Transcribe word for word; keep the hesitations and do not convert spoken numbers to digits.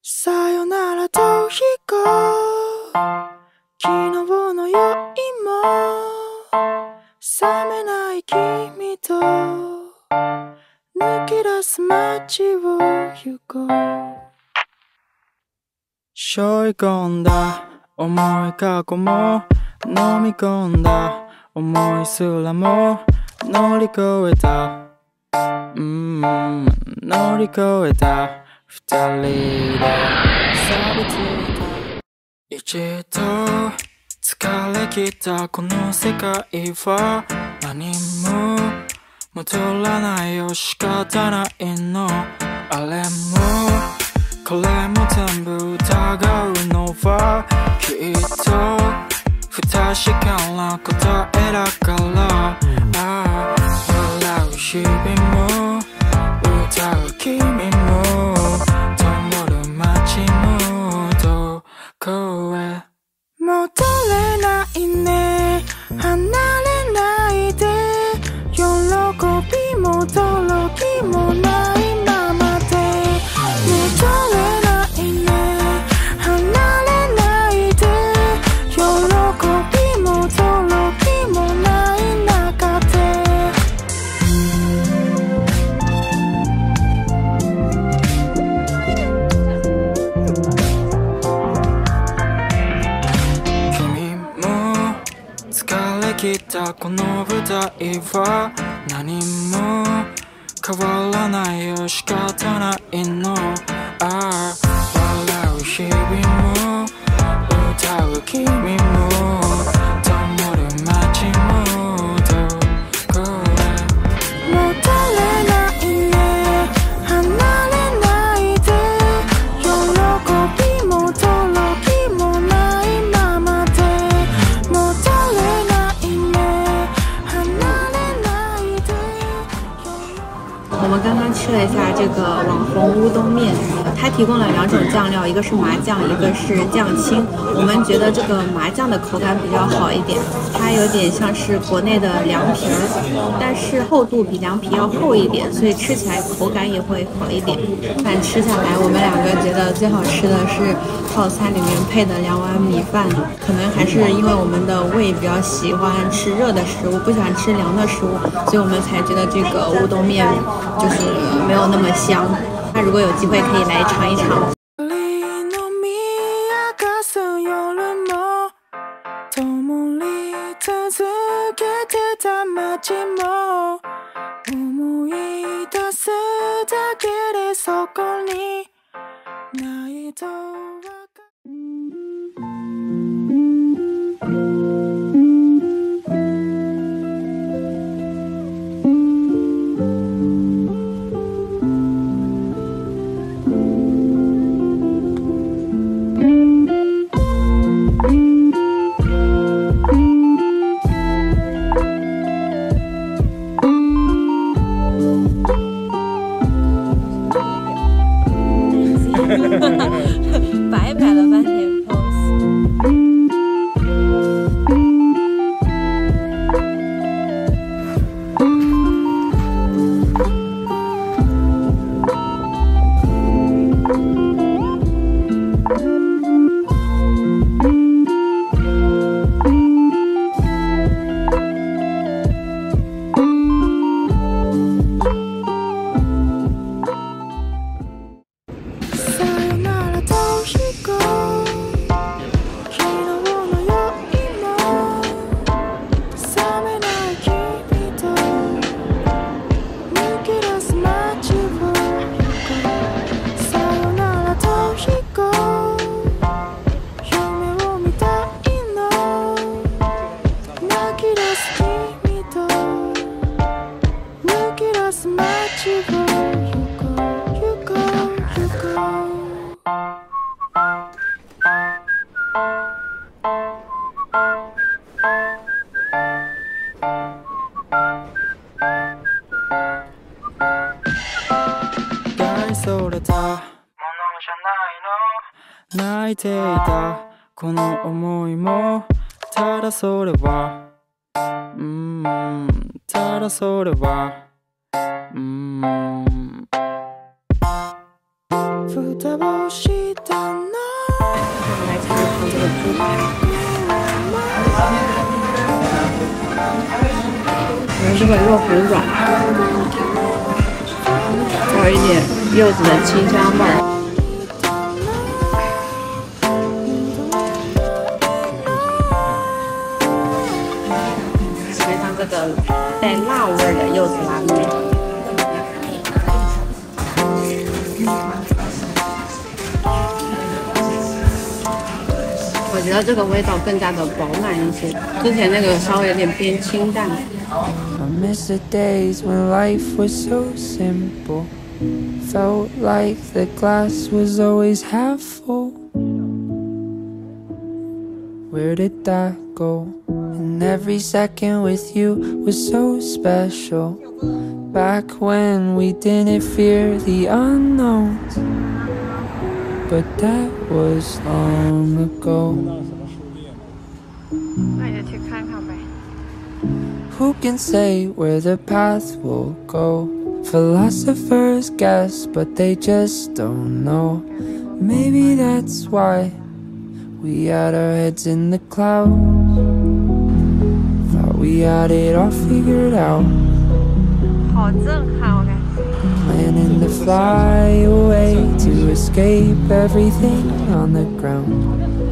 さよならと飛行昨日の酔いも冷めない君と抜け出す街を行こう背負い込んだ重い過去も飲み込んだ思いすらも乗り越えたうん乗り越えた二人で錆びついた一度疲れ切ったこの世界は何も戻らないよ仕方ないのあれもこれも全部疑うのはきっと不確かな答えだからああ笑う日々も歌う君も灯る街もどこへ戻れないね離れないで喜びも驚きもないままで戻れないね離れないで喜びも驚きもない中で君も疲れ切ったこの舞台は何も変わらないよ仕方ないのああ笑う日々も歌う君も灯る街もどこへ戻れないね離れないで喜びも驚きもないままで戻れないね離れないで我们刚刚吃了一下这个网红乌冬面，它提供了两种酱料，一个是麻酱，一个是酱青。我们觉得这个麻酱的口感比较好一点，它有点像是国内的凉皮儿，但是厚度比凉皮要厚一点，所以吃起来口感也会好一点。但吃下来，我们两个觉得最好吃的是套餐里面配的两碗米饭，可能还是因为我们的胃比较喜欢吃热的食物，不喜欢吃凉的食物，所以我们才觉得这个乌冬面就是没有那么香。那如果有机会可以来尝一尝。 灯り続けてた街も思い出すだけでそこにないとわか摆摆了半天 pose。それたものじゃないの泣いていたこの思いもただそれはうーんただそれはうーん 붙어보시던 너 我们来尝一尝这个猪排。我觉得这个肉很软，还有一点柚子的清香味儿。尝尝这个带辣味儿的柚子拉面。我觉得这个味道更加的饱满一些，之前那个稍微有点偏清淡。 I miss the days when life was so simple. Felt like the glass was always half full. Where did that go? And every second with you was so special. Back when we didn't fear the unknowns. But that was long ago. 那就去看看呗。 Who can say where the path will go? Philosophers guess, but they just don't know. Maybe that's why we had our heads in the clouds. Thought we had it all figured out. 好震撼，我感觉。 Planning to fly away to escape everything on the ground.